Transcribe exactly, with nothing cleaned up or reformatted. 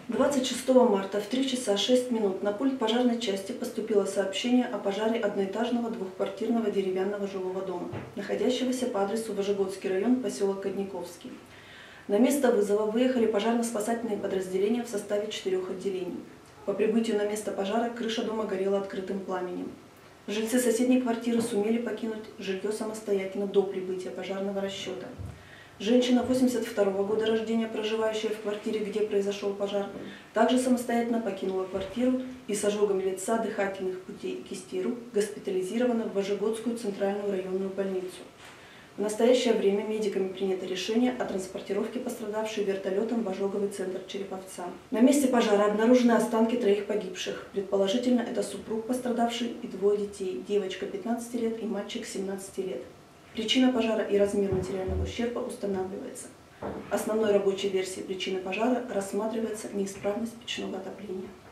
двадцать шестого марта в три часа шесть минут на пульт пожарной части поступило сообщение о пожаре одноэтажного двухквартирного деревянного жилого дома, находящегося по адресу Вожегодский район, поселок Кадниковский. На место вызова выехали пожарно-спасательные подразделения в составе четырех отделений. По прибытию на место пожара крыша дома горела открытым пламенем. Жильцы соседней квартиры сумели покинуть жилье самостоятельно до прибытия пожарного расчета. Женщина восемьдесят второго года рождения, проживающая в квартире, где произошел пожар, также самостоятельно покинула квартиру и с ожогом лица, дыхательных путей и кистей рук госпитализирована в Вожегодскую центральную районную больницу. В настоящее время медиками принято решение о транспортировке пострадавшей вертолетом в ожоговый центр Череповца. На месте пожара обнаружены останки троих погибших. Предположительно, это супруг пострадавший и двое детей, девочка пятнадцати лет и мальчик семнадцати лет. Причина пожара и размер материального ущерба устанавливается. Основной рабочей версией причины пожара рассматривается неисправность печного отопления.